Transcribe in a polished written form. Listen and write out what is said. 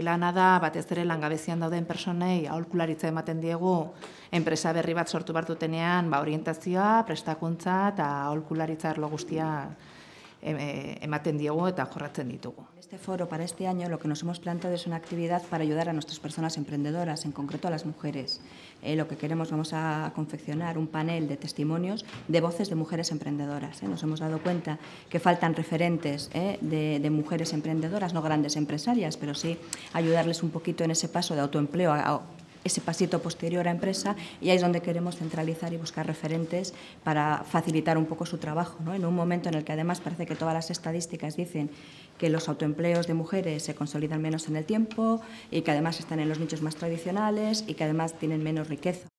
lana da, batez ere langabezian dauden personei aholkularitza ematen diegu enpresa berri bat sortu bartutenean, orientazioa, prestakuntza eta aholkularitza arlo guztia ematen diegu eta jorratzen ditugu. En este foro, para este año, lo que nos hemos planteado es una actividad para ayudar a nuestras personas emprendedoras, en concreto a las mujeres. Lo que queremos, vamos a confeccionar un panel de testimonios de voces de mujeres emprendedoras. Nos hemos dado cuenta que faltan referentes de mujeres emprendedoras, no grandes empresarias, pero sí ayudarles un poquito en ese paso de autoempleo, ese pasito posterior a empresa, y ahí es donde queremos centralizar y buscar referentes para facilitar un poco su trabajo, ¿no? En un momento en el que además parece que todas las estadísticas dicen que los autoempleos de mujeres se consolidan menos en el tiempo y que además están en los nichos más tradicionales y que además tienen menos riqueza.